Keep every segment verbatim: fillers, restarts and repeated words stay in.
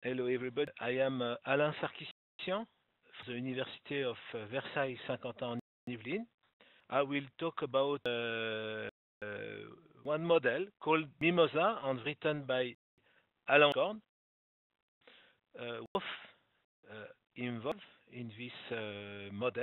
Hello everybody. I am uh, Alain Sarkissian from the University of uh, Versailles Saint-Quentin en Yvelines. I will talk about uh, uh, one model called Mimosa and written by Alain Korn. Uh, both uh, involved in this uh, model,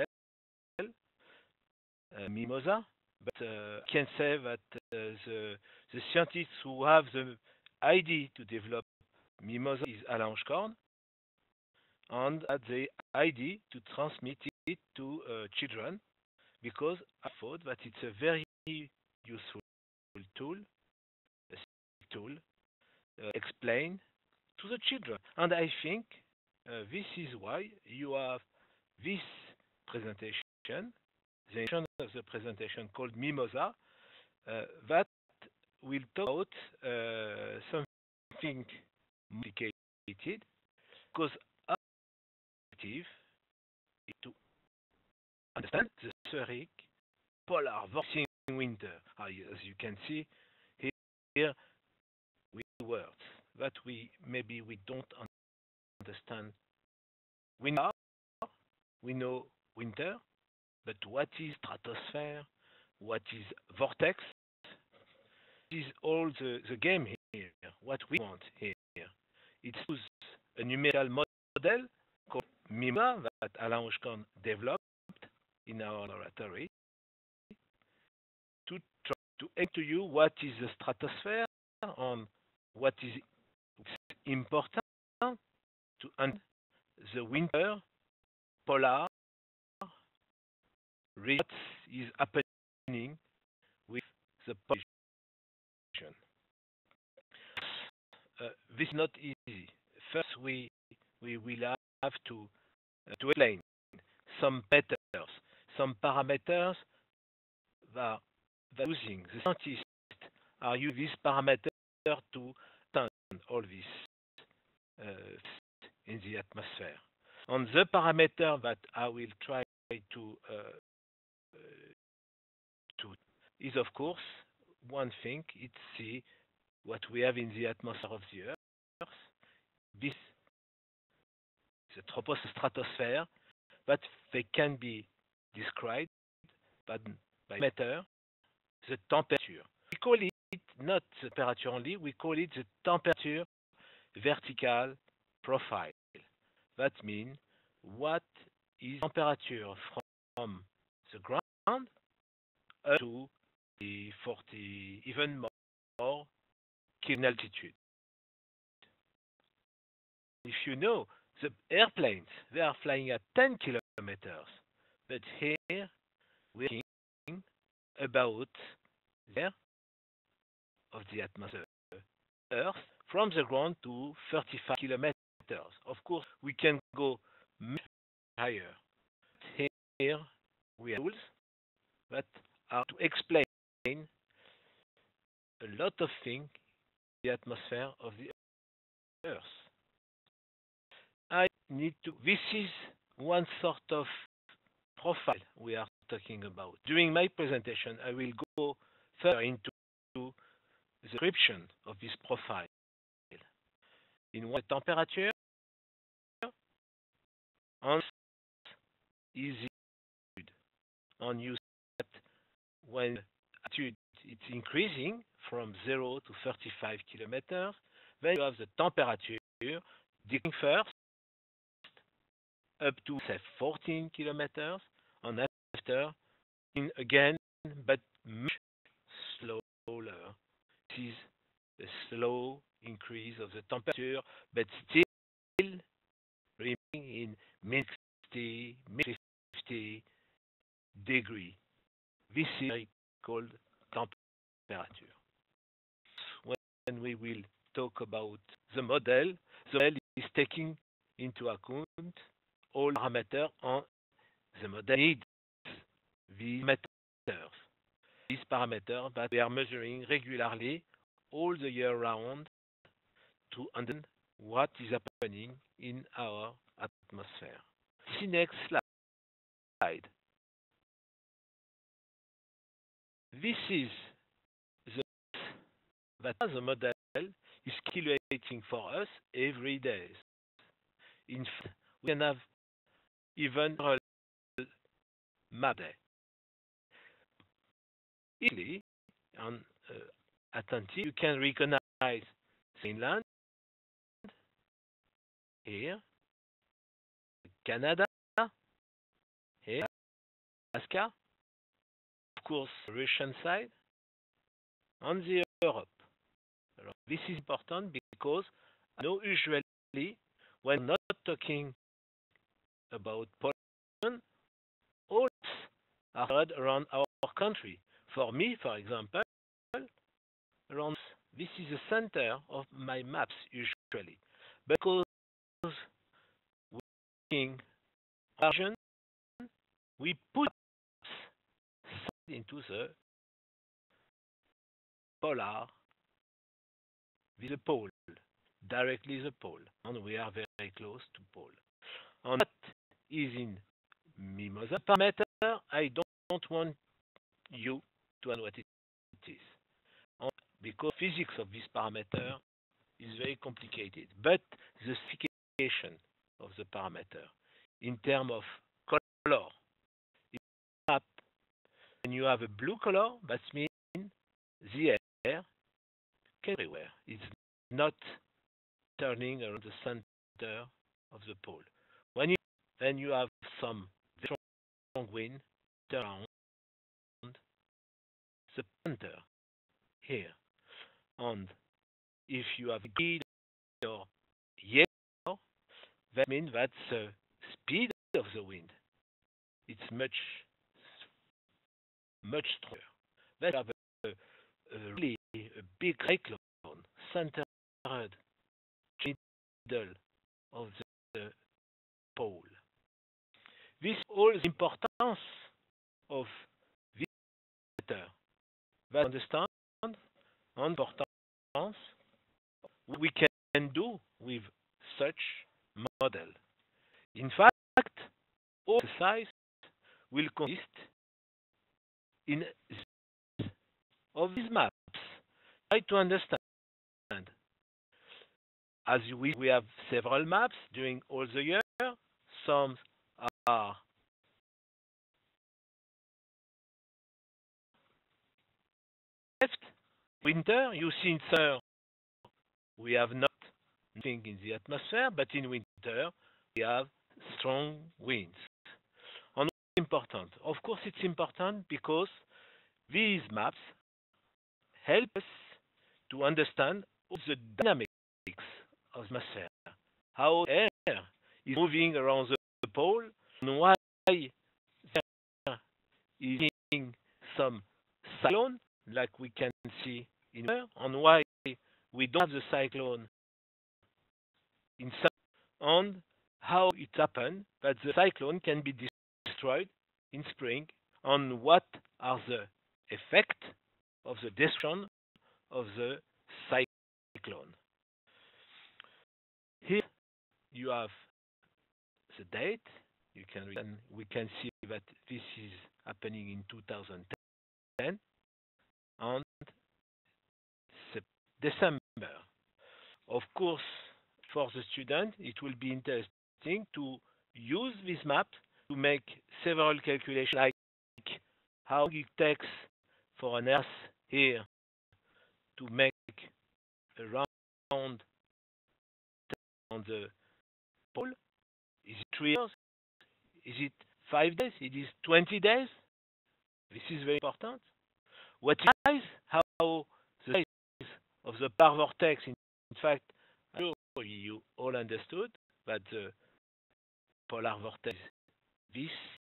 uh, Mimosa, but uh, I can say that uh, the, the scientists who have the idea to develop Mimosa is Alain Korn, and had the idea to transmit it to uh, children because I thought that it's a very useful tool, a tool, uh, explain to the children. And I think uh, this is why you have this presentation, the name of the presentation called Mimosa, uh, that will talk about uh, something complicated because our objective is to understand the spheric polar vortex in winter. As you can see here with words that we maybe we don't understand. We know we know winter, but what is stratosphere? What is vortex? This is all the, the game here. What we want here. It's a numerical model called Mimosa that Alain Oshkorn developed in our laboratory to try to explain to you what is the stratosphere and what is important to understand the winter polar region. What is happening with the pollution. Uh, this is not easy. First, we we will have to uh, to explain some parameters, some parameters that that using the scientists are using this parameter to understand all this uh, in the atmosphere. And the parameter that I will try to uh, uh, to is of course one thing. It's the what we have in the atmosphere of the Earth. This is the tropostratosphere, but they can be described by, by matter the temperature. We call it not the temperature only, we call it the temperature vertical profile. That means what is temperature from the ground up to the forty, even more, in altitude. If you know, the airplanes, they are flying at ten kilometers, but here we're talking about the air of the atmosphere, Earth, from the ground to thirty-five kilometers. Of course, we can go much higher. Here we have tools that are to explain a lot of things in the atmosphere of the Earth. I need to, this is one sort of profile we are talking about. During my presentation, I will go further into the description of this profile. In what temperature and is altitude. And you see that when altitude is increasing from zero to thirty-five kilometers, then you have the temperature decreasing first up to say fourteen kilometers, and after in again, but much slower. This is a slow increase of the temperature, but still remaining in minus fifty, minus fifty degree. This is called temperature. When we will talk about the model, the model is taking into account all parameters and the model needs these parameters. These parameters that we are measuring regularly all the year round to understand what is happening in our atmosphere. See next slide. This is the that the model is calculating for us every day. In fact, we can have even a map there. Easily, on uh, attentive, you can recognize Finland here, Canada here, Alaska, of course, Russian side, and the Europe. This is important because I know usually when not talking about Poland, all are heard around our country. For me, for example, around this is the center of my maps usually, because working region we put into the polar with the pole, directly the pole, and we are very close to pole. And that is in Mimosa parameter. I don't want you to know what it is, and because physics of this parameter is very complicated, but the specification of the parameter in terms of color. When you have a blue color, that means the air everywhere. It's not turning around the center of the pole. When you then you have some strong wind turn around the center here. And if you have green or yellow, that means that the speed of the wind it's much much stronger. That have a, a really a big cyclone centered middle of the, the pole. This all the importance of this matter. That understand importance we can do with such model. In fact, all the size will consist in of these maps. Try to understand. As we, we have several maps during all the year. Some are left. Winter, you see in summer, we have not nothing in the atmosphere, but in winter, we have strong winds. And it's important. Of course, it's important because these maps help us to understand the dynamics of the atmosphere, how air is moving around the pole, and why there is some cyclone, like we can see in there, and why we don't have the cyclone in summer, and how it happened that the cyclone can be destroyed in spring, and what are the effects of the destruction of the cyclone. Here you have the date. You can we can see that this is happening in two thousand ten and December. Of course, for the student, it will be interesting to use this map to make several calculations, like how long it takes for an Earth here to make a round on the pole. Is it three years? Is it five days? It is twenty days? This is very important. What is how the size of the polar vortex, in fact, I'm sure you all understood that the polar vortex this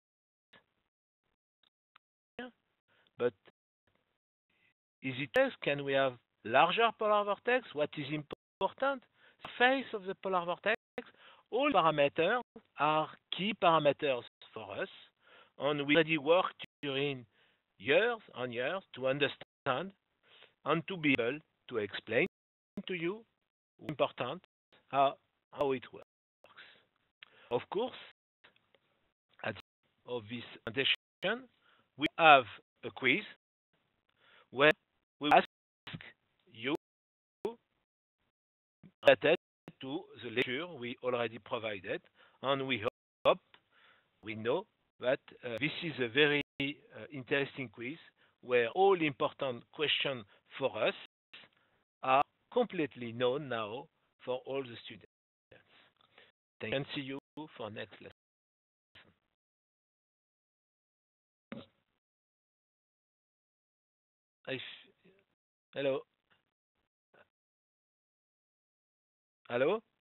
here, but is it less? Can we have larger polar vortex? What is important? The face of the polar vortex. All parameters are key parameters for us, and we already worked during years and years to understand and to be able to explain to you important how, how it works. Of course, at the end of this presentation, we have a quiz where we ask you related to the lecture we already provided, and we hope, we know that uh, this is a very uh, interesting quiz where all important questions for us are completely known now for all the students. Thank you and see you for next lesson. I Hello. Hello?